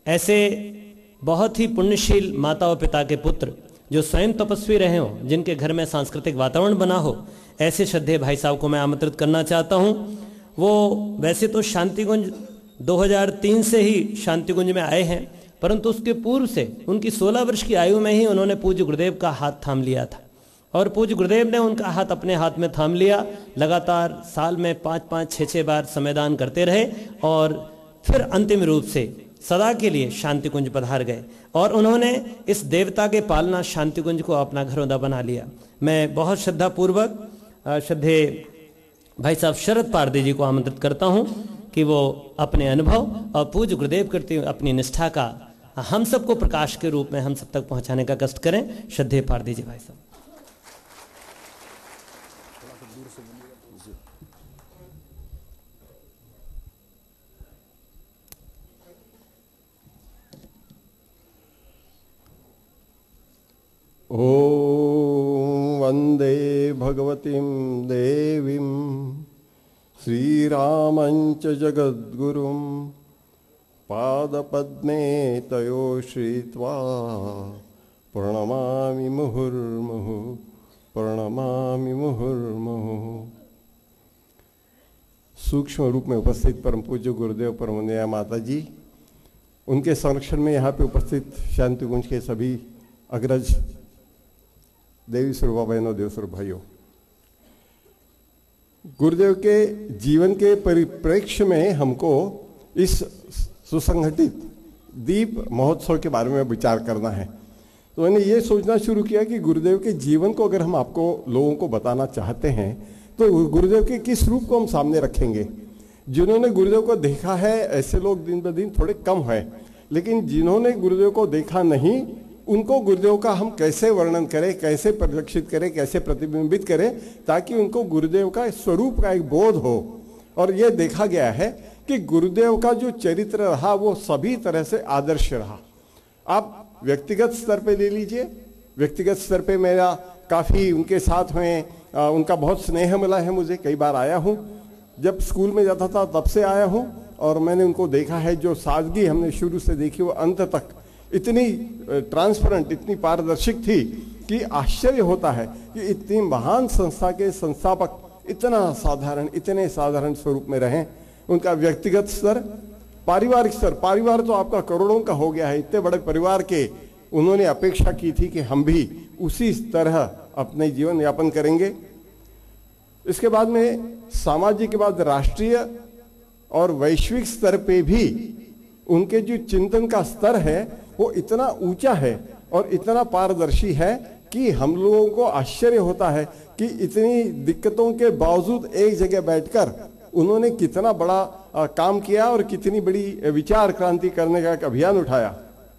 ऐसे बहुत ही पुण्यशील माता और पिता के पुत्र जो स्वयं तपस्वी रहे हों, जिनके घर में सांस्कृतिक वातावरण बना हो, ऐसे श्रद्धेय भाई साहब को मैं आमंत्रित करना चाहता हूं। वो वैसे तो शांतिकुंज 2003 से ही शांतिकुंज में आए हैं, परंतु उसके पूर्व से उनकी 16 वर्ष की आयु में ही उन्होंने पूज्य गुरुदेव का हाथ थाम लिया था और पूज्य गुरुदेव ने उनका हाथ अपने हाथ में थाम लिया। लगातार साल में 5-5, 6-6 बार समयदान करते रहे और फिर अंतिम रूप से सदा के लिए शांतिकुंज पधार गए और उन्होंने इस देवता के पालना शांतिकुंज को अपना घरौंदा बना लिया। मैं बहुत श्रद्धापूर्वक श्रद्धेय भाई साहब शरद पारदी जी को आमंत्रित करता हूं कि वो अपने अनुभव और पूज्य गुरुदेव करते हुए अपनी निष्ठा का हम सबको प्रकाश के रूप में हम सब तक पहुंचाने का कष्ट करें। श्रद्धेय पारदी जी भाई साहब। ओम वंदे भगवतीं देवीं श्रीरामंच जगद्गुरुं पादपद्मे तयो श्रीत्वा प्रणमामि मुहुर्मुहुः प्रणमामि मुहुर्मुहुः। सूक्ष्म रूप में उपस्थित परम पूज्य गुरुदेव परमोन्नया माता जी, उनके संरक्षण में यहाँ पे उपस्थित शांतिकुंज के सभी अग्रज देवी स्वरूपा बहनों, देव स्वरूप भाइयों, गुरुदेव के जीवन के परिप्रेक्ष्य में हमको इस सुसंगठित दीप महोत्सव के बारे में विचार करना है। तो मैंने ये सोचना शुरू किया कि गुरुदेव के जीवन को अगर हम आपको लोगों को बताना चाहते हैं तो गुरुदेव के किस रूप को हम सामने रखेंगे। जिन्होंने गुरुदेव को देखा है ऐसे लोग दिन ब दिन थोड़े कम हैं, लेकिन जिन्होंने गुरुदेव को देखा नहीं उनको गुरुदेव का हम कैसे वर्णन करें, कैसे परिलक्षित करें, कैसे प्रतिबिंबित करें, ताकि उनको गुरुदेव का स्वरूप का एक बोध हो। और ये देखा गया है कि गुरुदेव का जो चरित्र रहा वो सभी तरह से आदर्श रहा। आप व्यक्तिगत स्तर पे ले लीजिए, व्यक्तिगत स्तर पे मेरा काफ़ी उनके साथ में उनका बहुत स्नेह मिला है। मुझे कई बार आया हूँ, जब स्कूल में जाता था तब से आया हूँ और मैंने उनको देखा है। जो सादगी हमने शुरू से देखी वो अंत तक इतनी ट्रांसपेरेंट, इतनी पारदर्शिक थी कि आश्चर्य होता है कि इतनी महान संस्था के संस्थापक इतना साधारण, इतने साधारण स्वरूप में रहें। उनका व्यक्तिगत स्तर, पारिवारिक स्तर, परिवार तो आपका करोड़ों का हो गया है। इतने बड़े परिवार के उन्होंने अपेक्षा की थी कि हम भी उसी तरह अपने जीवन यापन करेंगे। इसके बाद में सामाजिक के बाद राष्ट्रीय और वैश्विक स्तर पे भी उनके जो चिंतन का स्तर है वो इतना ऊंचा है और इतना पारदर्शी है कि हम लोगों को आश्चर्य होता है कि इतनी दिक्कतों के बावजूद एक जगह बैठकर उन्होंने कितना बड़ा काम किया और कितनी बड़ी विचार क्रांति करने का एक अभियान उठाया।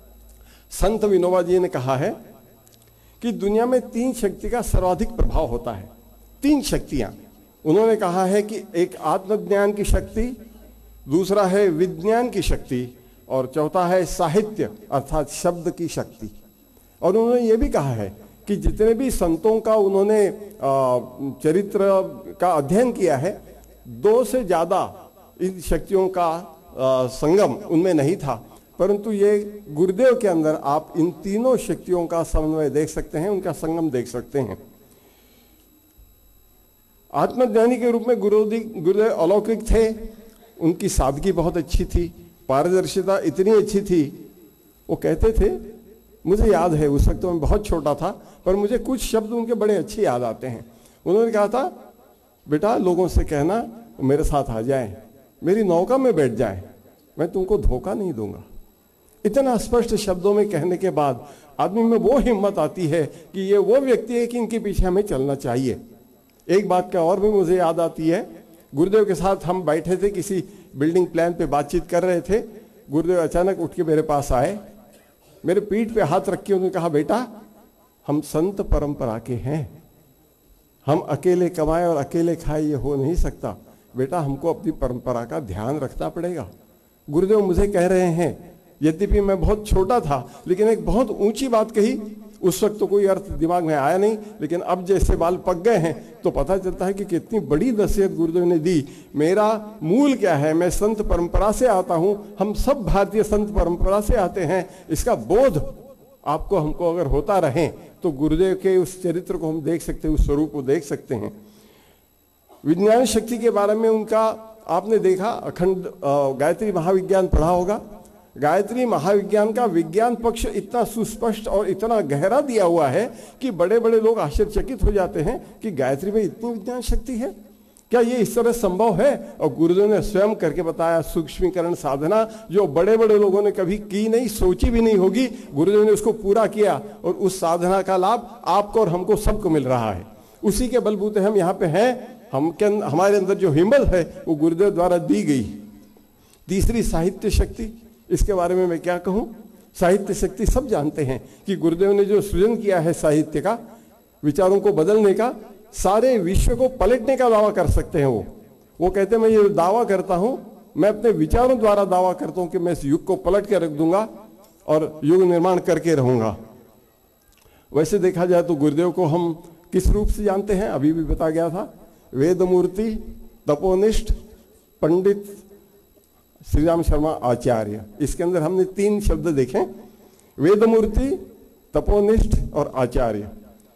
संत विनोबा जी ने कहा है कि दुनिया में 3 शक्ति का सर्वाधिक प्रभाव होता है। 3 शक्तियां उन्होंने कहा है कि एक आत्मज्ञान की शक्ति, दूसरा है विज्ञान की शक्ति और चौथा है साहित्य अर्थात शब्द की शक्ति। और उन्होंने ये भी कहा है कि जितने भी संतों का उन्होंने चरित्र का अध्ययन किया है, 2 से ज़्यादा इन शक्तियों का संगम उनमें नहीं था, परंतु ये गुरुदेव के अंदर आप इन तीनों शक्तियों का समन्वय देख सकते हैं, उनका संगम देख सकते हैं। आत्मज्ञानी के रूप में गुरुदेव अलौकिक थे। उनकी सादगी बहुत अच्छी थी, पारदर्शिता इतनी अच्छी थी। वो कहते थे, मुझे याद है उस वक्त तो मैं बहुत छोटा था, पर मुझे कुछ शब्द उनके बड़े अच्छे याद आते हैं। उन्होंने कहा था, बेटा लोगों से कहना मेरे साथ आ जाए, मेरी नौका में बैठ जाए, मैं तुमको धोखा नहीं दूंगा। इतना स्पष्ट शब्दों में कहने के बाद आदमी में वो हिम्मत आती है कि ये वो व्यक्ति है कि इनके पीछे हमें चलना चाहिए। एक बात का और भी मुझे याद आती है, गुरुदेव के साथ हम बैठे थे, किसी बिल्डिंग प्लान पे बातचीत कर रहे थे। गुरुदेव अचानक उठ के मेरे पास आए, मेरे पीठ पे हाथ रख के उन्होंने कहा, बेटा हम संत परंपरा के हैं, हम अकेले कमाए और अकेले खाए ये हो नहीं सकता, बेटा हमको अपनी परंपरा का ध्यान रखना पड़ेगा। गुरुदेव मुझे कह रहे हैं, यद्यपि मैं बहुत छोटा था लेकिन एक बहुत ऊंची बात कही उस वक्त तो कोई अर्थ दिमाग में आया नहीं, लेकिन अब जैसे बाल पक गए हैं तो पता चलता है कि कितनी बड़ी नसीहत गुरुदेव ने दी। मेरा मूल क्या है, मैं संत परंपरा से आता हूं, हम सब भारतीय संत परंपरा से आते हैं। इसका बोध आपको हमको अगर होता रहे तो गुरुदेव के उस चरित्र को हम देख सकते हैं, उस स्वरूप को देख सकते हैं। विज्ञान शक्ति के बारे में उनका आपने देखा, अखंड गायत्री महाविज्ञान पढ़ा होगा। गायत्री महाविज्ञान का विज्ञान पक्ष इतना सुस्पष्ट और इतना गहरा दिया हुआ है कि बड़े बड़े लोग आश्चर्यचकित हो जाते हैं कि गायत्री में इतनी विज्ञान शक्ति है, क्या ये इस तरह संभव है? और गुरुदेव ने स्वयं करके बताया, सूक्ष्मीकरण साधना जो बड़े बड़े लोगों ने कभी की नहीं, सोची भी नहीं होगी, गुरुदेव ने उसको पूरा किया और उस साधना का लाभ आपको और हमको सबको मिल रहा है। उसी के बलबूते हम यहाँ पे हैं। हमारे अंदर जो हिम्मत है वो गुरुदेव द्वारा दी गई। तीसरी साहित्य शक्ति, इसके बारे में मैं क्या कहूं। साहित्य शक्ति सब जानते हैं कि गुरुदेव ने जो सृजन किया है साहित्य का, विचारों को बदलने का, सारे विश्व को पलटने का दावा कर सकते हैं। वो कहते हैं मैं ये दावा करता हूं, मैं अपने विचारों द्वारा दावा करता हूं कि मैं इस युग को पलट के रख दूंगा और युग निर्माण करके रहूंगा। वैसे देखा जाए तो गुरुदेव को हम किस रूप से जानते हैं, अभी भी बता गया था, वेदमूर्ति, तपोनिष्ठ, पंडित श्री राम शर्मा आचार्य। इसके अंदर हमने 3 शब्द देखे, वेदमूर्ति, तपोनिष्ठ और आचार्य।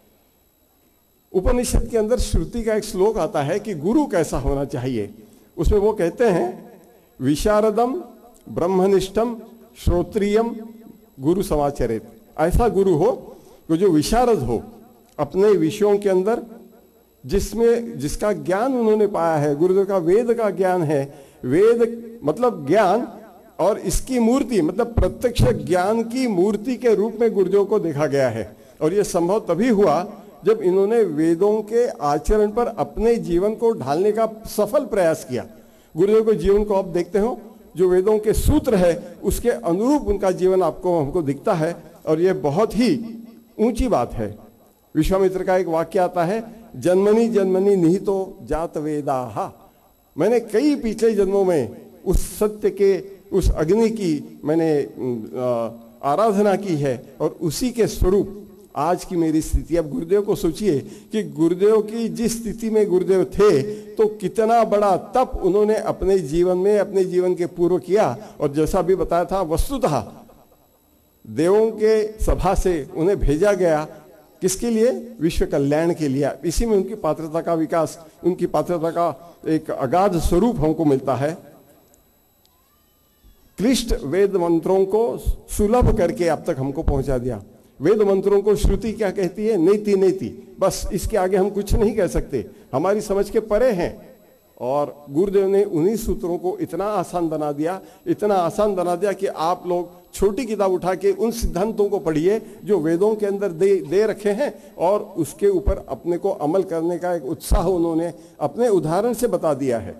उपनिषद के अंदर श्रुति का एक श्लोक आता है कि गुरु कैसा होना चाहिए। उसमें वो कहते हैं विशारदम ब्रह्मनिष्ठम श्रोत्रियम गुरु समाचरित। ऐसा गुरु हो कि जो विशारद हो, अपने विषयों के अंदर जिसका ज्ञान उन्होंने पाया है, गुरुदेव का वेद का ज्ञान है, वेद मतलब ज्ञान, और इसकी मूर्ति मतलब प्रत्यक्ष ज्ञान की मूर्ति के रूप में गुरुदेव को देखा गया है। और यह संभव तभी हुआ जब इन्होंने वेदों के आचरण पर अपने जीवन को ढालने का सफल प्रयास किया। गुरुदेव के जीवन को आप देखते हो, जो वेदों के सूत्र है उसके अनुरूप उनका जीवन आपको हमको दिखता है, और यह बहुत ही ऊंची बात है। विश्वामित्र का एक वाक्य आता है, जन्मनि जन्मनि निहितो जात वेदाः। मैंने कई पिछले जन्मों में उस सत्य के, उस अग्नि की मैंने आराधना की है और उसी के स्वरूप आज की मेरी स्थिति। अब गुरुदेव को सोचिए कि गुरुदेव की जिस स्थिति में गुरुदेव थे तो कितना बड़ा तप उन्होंने अपने जीवन में, अपने जीवन के पूर्व किया। और जैसा भी बताया था, वस्तुतः देवों के सभा से उन्हें भेजा गया किसके लिए? विश्व कल्याण के लिए। इसी में उनकी पात्रता का विकास, उनकी पात्रता का एक अगाध स्वरूप हमको मिलता है। क्लिष्ट वेद मंत्रों को सुलभ करके अब तक हमको पहुंचा दिया। वेद मंत्रों को श्रुति क्या कहती है? नेति नेति, बस इसके आगे हम कुछ नहीं कह सकते, हमारी समझ के परे हैं। और गुरुदेव ने उन्हीं सूत्रों को इतना आसान बना दिया, इतना आसान बना दिया कि आप लोग छोटी किताब उठा के उन सिद्धांतों को पढ़िए जो वेदों के अंदर दे रखे हैं, और उसके ऊपर अपने को अमल करने का एक उत्साह उन्होंने अपने उदाहरण से बता दिया है।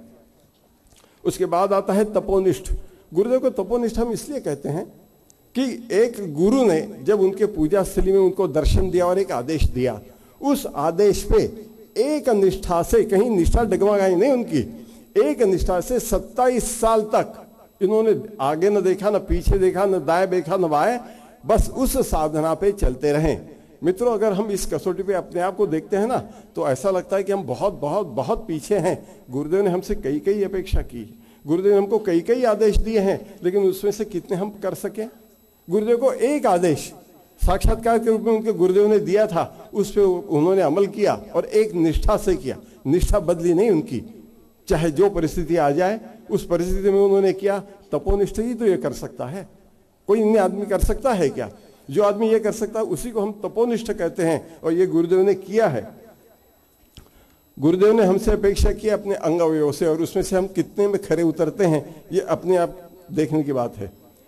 उसके बाद आता है तपोनिष्ठ। गुरुदेव को तपोनिष्ठ हम इसलिए कहते हैं कि एक गुरु ने जब उनके पूजा स्थली में उनको दर्शन दिया और एक आदेश दिया, उस आदेश पे एक निष्ठा से, कहीं निष्ठा डगमगाई नहीं उनकी, एक निष्ठा से 27 साल तक इन्होंने आगे न देखा, न पीछे देखा, न दाएं देखा, न बाएं, बस उस साधना पे चलते रहे। मित्रों, अगर हम इस कसौटी पे अपने आप को देखते हैं ना, तो ऐसा लगता है कि हम बहुत बहुत बहुत पीछे हैं। गुरुदेव ने हमसे कई कई अपेक्षा की, गुरुदेव ने हमको कई कई आदेश दिए हैं, लेकिन उसमें से कितने हम कर सके? गुरुदेव को एक आदेश साक्षात्कार के रूप में उनके गुरुदेव ने दिया था, उस पर उन्होंने अमल किया और एक निष्ठा से किया। निष्ठा बदली नहीं उनकी, चाहे जो परिस्थिति आ जाए उस परिस्थिति में उन्होंने किया। तपोनिष्ठ ही तो ये कर सकता है, कोई अन्य आदमी कर सकता है क्या? जो आदमी ये कर सकता है उसी को हम तपोनिष्ठ कहते हैं, और ये गुरुदेव ने किया है। गुरुदेव ने हमसे अपेक्षा की अपने अंग अवयव से, और उसमें से हम कितने में खरे उतरते हैं ये अपने आप देखने की बात है।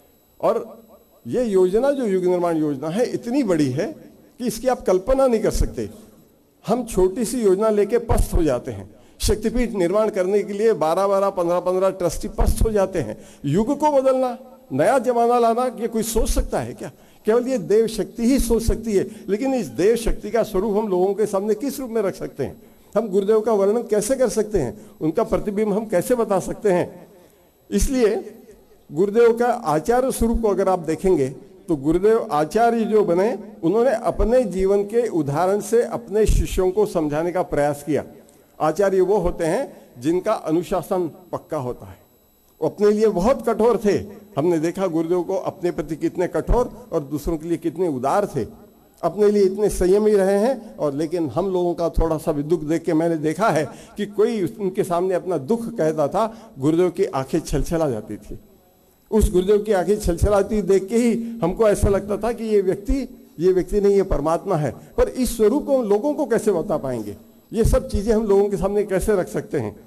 और ये योजना जो युग निर्माण योजना है इतनी बड़ी है कि इसकी आप कल्पना नहीं कर सकते। हम छोटी सी योजना लेके पस्त हो जाते हैं। शक्तिपीठ निर्माण करने के लिए 12-12, 15-15 ट्रस्टी पस्त हो जाते हैं। युग को बदलना, नया जमाना लाना, ये कोई सोच सकता है क्या? केवल ये देव शक्ति ही सोच सकती है। लेकिन इस देव शक्ति का स्वरूप हम लोगों के सामने किस रूप में रख सकते हैं? हम गुरुदेव का वर्णन कैसे कर सकते हैं? उनका प्रतिबिंब हम कैसे बता सकते हैं? इसलिए गुरुदेव का आचार्य स्वरूप को अगर आप देखेंगे तो गुरुदेव आचार्य जो बने, उन्होंने अपने जीवन के उदाहरण से अपने शिष्यों को समझाने का प्रयास किया। आचार्य वो होते हैं जिनका अनुशासन पक्का होता है। वो अपने लिए बहुत कठोर थे। हमने देखा गुरुदेव को अपने प्रति कितने कठोर और दूसरों के लिए कितने उदार थे। अपने लिए इतने संयमी रहे हैं। और लेकिन हम लोगों का थोड़ा सा भी दुख देख के मैंने देखा है कि कोई उनके सामने अपना दुख कहता था, गुरुदेव की आंखें छलछला जाती थी। उस गुरुदेव की आंखें छलछलाती देख के ही हमको ऐसा लगता था कि ये व्यक्ति नहीं, ये परमात्मा है। पर इस स्वरूप को लोगों को कैसे बता पाएंगे? ये सब चीजें हम लोगों के सामने कैसे रख सकते हैं?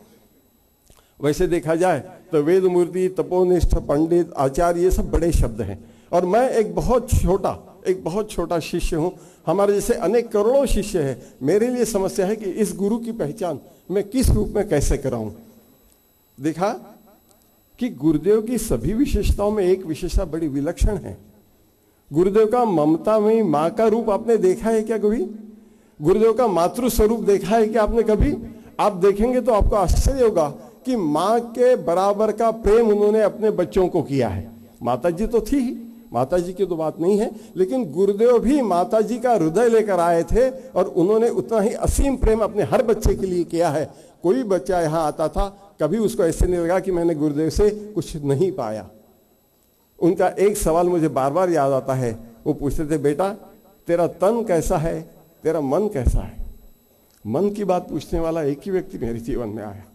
वैसे देखा जाए तो वेद मूर्ति, तपोनिष्ठ, पंडित, आचार्य, ये सब बड़े शब्द हैं। और मैं एक बहुत छोटा शिष्य हूं। हमारे जैसे अनेक करोड़ों शिष्य हैं। मेरे लिए समस्या है कि इस गुरु की पहचान मैं किस रूप में कैसे कराऊं। देखा कि गुरुदेव की सभी विशेषताओं में एक विशेषता बड़ी विलक्षण है। गुरुदेव का ममता में मां का रूप आपने देखा है क्या कभी? गुरुदेव का मातृ स्वरूप देखा है क्या आपने कभी? आप देखेंगे तो आपको आश्चर्य होगा कि मां के बराबर का प्रेम उन्होंने अपने बच्चों को किया है। माता जी तो थी ही, माता जी की तो बात नहीं है, लेकिन गुरुदेव भी माता जी का हृदय लेकर आए थे और उन्होंने उतना ही असीम प्रेम अपने हर बच्चे के लिए किया है। कोई बच्चा यहाँ आता था, कभी उसको ऐसे नहीं लगा कि मैंने गुरुदेव से कुछ नहीं पाया। उनका एक सवाल मुझे बार बार याद आता है। वो पूछते थे, बेटा तेरा तन कैसा है, तेरा मन कैसा है? मन की बात पूछने वाला एक ही व्यक्ति मेरे जीवन में आया।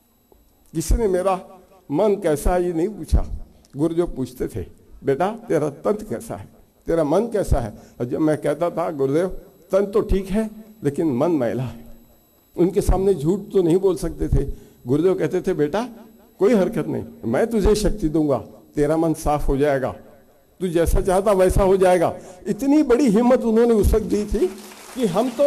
किसी ने मेरा मन कैसा है ये नहीं पूछा। गुरुदेव पूछते थे, बेटा तेरा तन कैसा है, तेरा मन कैसा है? और जब मैं कहता था, गुरुदेव तन तो ठीक है लेकिन मन मैला है, उनके सामने झूठ तो नहीं बोल सकते थे। गुरुदेव कहते थे, बेटा कोई हरकत नहीं, मैं तुझे शक्ति दूंगा, तेरा मन साफ हो जाएगा, तू जैसा चाहता वैसा हो जाएगा। इतनी बड़ी हिम्मत उन्होंने उस वक्त दी थी कि हम तो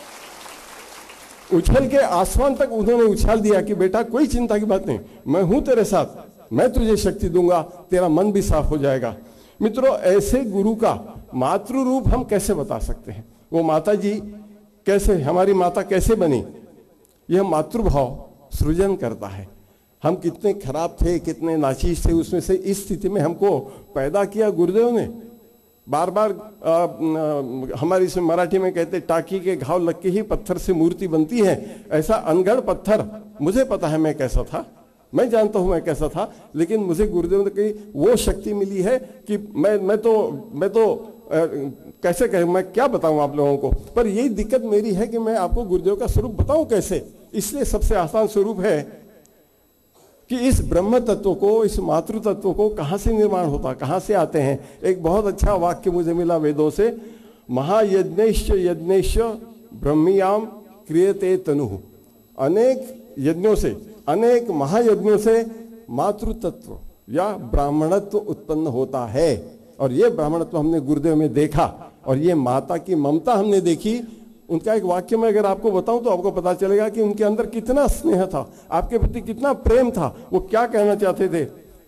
उछल के आसमान तक उन्होंने उछाल दिया कि बेटा कोई चिंता की बात नहीं, मैं हूं तेरे साथ, मैं तुझे शक्ति दूंगा, तेरा मन भी साफ हो जाएगा। मित्रों, ऐसे गुरु का मातृ रूप हम कैसे बता सकते हैं? वो माता जी कैसे, हमारी माता कैसे बनी? यह मातृभाव सृजन करता है। हम कितने खराब थे, कितने नाचीज थे, उसमें से इस स्थिति में हमको पैदा किया गुरुदेव ने। बार बार हमारी इसमें मराठी में कहते, टाकी के घाव लग के ही पत्थर से मूर्ति बनती है। ऐसा अनगढ़ पत्थर, मुझे पता है मैं कैसा था, मैं जानता हूं मैं कैसा था, लेकिन मुझे गुरुदेव ने कही वो शक्ति मिली है कि मैं तो कैसे कहें, मैं क्या बताऊं आप लोगों को। पर यही दिक्कत मेरी है कि मैं आपको गुरुदेव का स्वरूप बताऊं कैसे। इसलिए सबसे आसान स्वरूप है कि इस ब्रह्म तत्व को, इस मातृ तत्व को कहां से निर्माण होता, कहां से आते हैं। एक बहुत अच्छा वाक्य मुझे मिला वेदों से, महायज्ञैश्च यज्ञैश्च ब्रह्मियाम क्रियते तनुः। अनेक यज्ञों से, अनेक महायज्ञों से मातृ तत्व या ब्राह्मणत्व उत्पन्न होता है। और ये ब्राह्मणत्व हमने गुरुदेव में देखा, और ये माता की ममता हमने देखी। उनका एक वाक्य में अगर आपको बताऊं तो आपको पता चलेगा कि उनके अंदर कितना स्नेह था, आपके प्रति कितना प्रेम था। वो क्या कहना चाहते थे?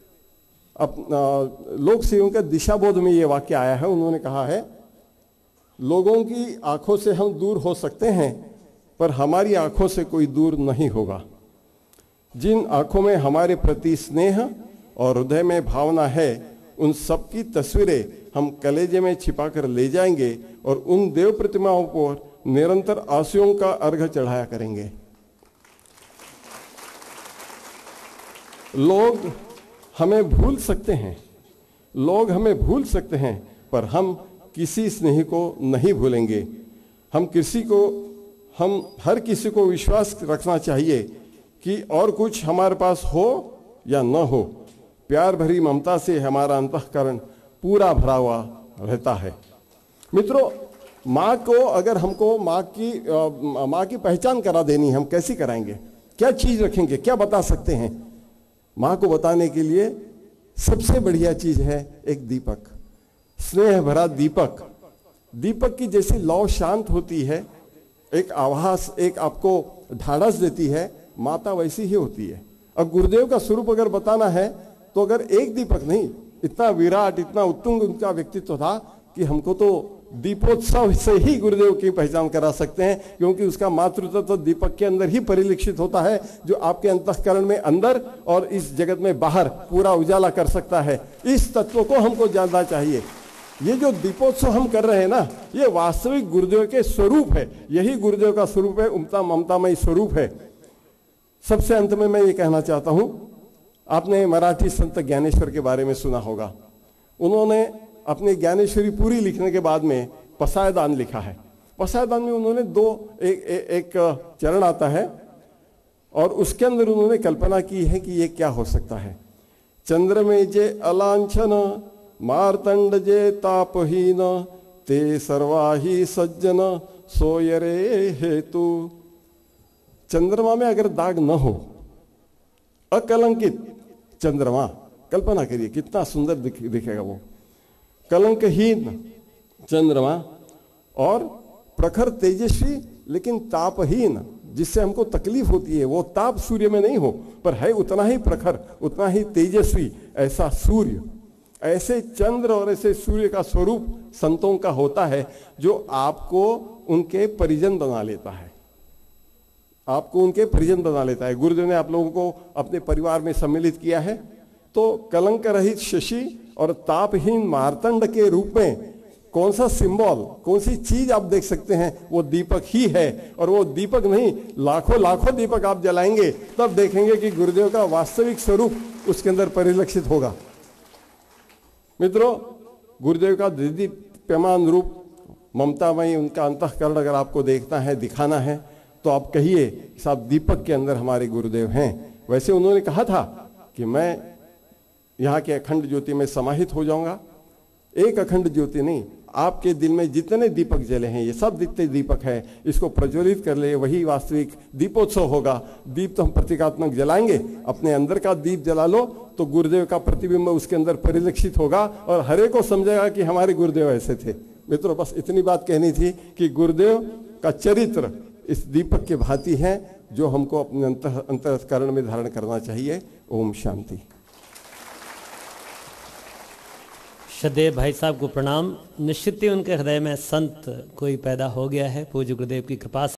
लोक सेवों के दिशाबोध में ये वाक्य आया है। उन्होंने कहा है, लोगों की आंखों से हम दूर हो सकते हैं पर हमारी आंखों से कोई दूर नहीं होगा। जिन आंखों में हमारे प्रति स्नेह और हृदय में भावना है, उन सब की तस्वीरें हम कलेजे में छिपा कर ले जाएंगे और उन देव प्रतिमाओं पर निरंतर आंसुओं का अर्घ चढ़ाया करेंगे। लोग हमें भूल सकते हैं, लोग हमें भूल सकते हैं, पर हम किसी स्नेही को नहीं भूलेंगे। हम हर किसी को विश्वास रखना चाहिए कि और कुछ हमारे पास हो या न हो, प्यार भरी ममता से हमारा अंतःकरण पूरा भरा हुआ रहता है। मित्रों, माँ को अगर हमको माँ की पहचान करा देनी, हम कैसी कराएंगे? क्या चीज रखेंगे, क्या बता सकते हैं? माँ को बताने के लिए सबसे बढ़िया चीज है एक दीपक, स्नेह भरा दीपक। दीपक की जैसी लौ शांत होती है, एक आभास, एक आपको ढाढ़स देती है, माता वैसी ही होती है। और गुरुदेव का स्वरूप अगर बताना है तो अगर एक दीपक नहीं, इतना विराट, इतना उत्तुंग उनका व्यक्तित्व था कि हमको तो दीपोत्सव से ही गुरुदेव की पहचान करा सकते हैं, क्योंकि उसका मातृत्व तो दीपक के अंदर ही परिलक्षित होता है, जो आपके अंतःकरण में अंदर और इस जगत में बाहर पूरा उजाला कर सकता है। इस तत्व को हमको जानना चाहिए। ये जो दीपोत्सव हम कर रहे हैं ना, ये वास्तविक गुरुदेव के स्वरूप है। यही गुरुदेव का स्वरूप है, ममतामयी स्वरूप है। सबसे अंत में मैं ये कहना चाहता हूं, आपने मराठी संत ज्ञानेश्वर के बारे में सुना होगा। उन्होंने अपनी ज्ञानेश्वरी पूरी लिखने के बाद में पसायदान लिखा है। पसायदान में उन्होंने एक चरण आता है और उसके अंदर उन्होंने कल्पना की है कि ये क्या हो सकता है। चंद्र में जे अलांछन, मार्तंड जे तापहीन, ते सर्वाही सज्जन सोयरे हेतु। चंद्रमा में अगर दाग न हो, अकलंकित चंद्रमा, कल्पना करिए कितना सुंदर दिखेगा वो। कलंकहीन चंद्रमा और प्रखर तेजस्वी लेकिन तापहीन, जिससे हमको तकलीफ होती है, वो ताप सूर्य में नहीं हो पर है उतना ही प्रखर, उतना ही तेजस्वी, ऐसा सूर्य, ऐसे चंद्र और ऐसे सूर्य का स्वरूप संतों का होता है, जो आपको उनके परिजन बना लेता है। आपको उनके परिजन बना लेता है। गुरुदेव ने आप लोगों को अपने परिवार में सम्मिलित किया है, तो कलंक रहित शशि और तापहीन मार्तंड के रूप में कौन सा सिंबल, कौन सी चीज आप देख सकते हैं, वो दीपक ही है। और वो दीपक नहीं, लाखों लाखों दीपक आप जलाएंगे, तब देखेंगे कि गुरुदेव का वास्तविक स्वरूप उसके अंदर परिलक्षित होगा। मित्रों, गुरुदेव का दीप्यमान रूप, ममतामयी उनका अंतःकरण अगर आपको देखना है, दिखाना है, तो आप कहिए साहब दीपक के अंदर हमारे गुरुदेव हैं। वैसे उन्होंने कहा था कि मैं यहाँ के अखंड ज्योति में समाहित हो जाऊंगा। एक अखंड ज्योति नहीं, आपके दिल में जितने दीपक जले हैं, ये सब जितने दीपक है, इसको प्रज्वलित कर ले, वही वास्तविक दीपोत्सव होगा। दीप तो हम प्रतीकात्मक जलाएंगे, अपने अंदर का दीप जला लो तो गुरुदेव का प्रतिबिंब उसके अंदर परिलक्षित होगा और हर एक को समझेगा कि हमारे गुरुदेव ऐसे थे। मित्रों, बस इतनी बात कहनी थी कि गुरुदेव का चरित्र इस दीपक के भांति है, जो हमको अपने अंतःकरण में धारण करना चाहिए। ओम शांति। श्रद्धेय भाई साहब को प्रणाम। निश्चित ही उनके हृदय में संत कोई पैदा हो गया है पूज्य गुरुदेव की कृपा से।